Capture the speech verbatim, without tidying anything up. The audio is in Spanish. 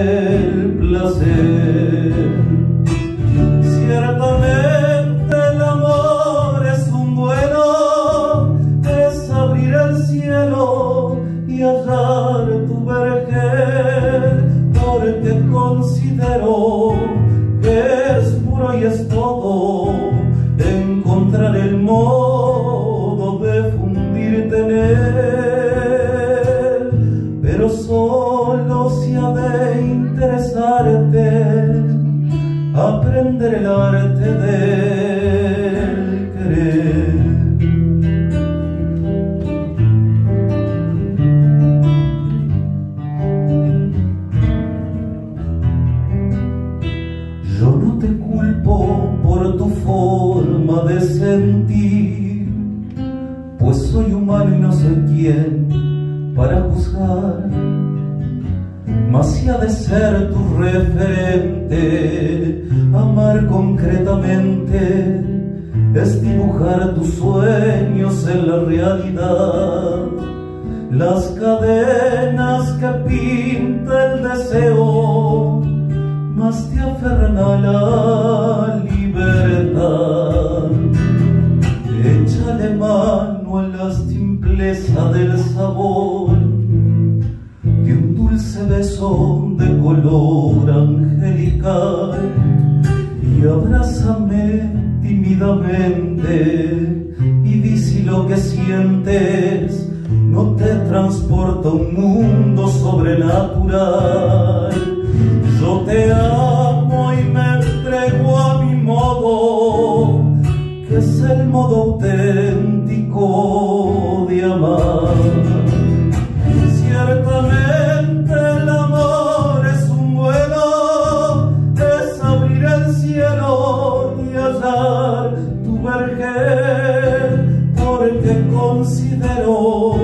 el placer. Ciertamente el amor es un vuelo, es abrir el cielo y hallar tu vergel, porque considero que es puro y es todo encontrar el modo de fundirte en él, pero solo si ha de interesarte aprender el arte del querer. Yo no te culpo por tu forma de sentir, pues soy humano y no soy quien para juzgar. Mas si ha de ser tu referente, amar concretamente es dibujar tus sueños en la realidad. Las cadenas que pinta el deseo más te aferran a la libertad. Échale mano a la simpleza del sabor de un dulce beso de color angelical, y abrázame tímidamente y di si lo que sientes no te transporta a un mundo sobrenatural. Yo te amo y me entrego a mi modo, que es el modo auténtico de amar. Ciertamente el amor es un vuelo, es abrir el cielo y hallar tu vergel, porque considero